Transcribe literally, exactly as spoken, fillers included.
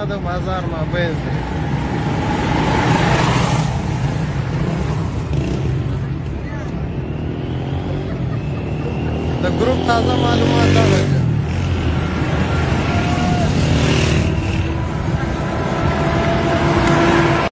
د بازار مابین دی د ګروپ تازه معلومات دا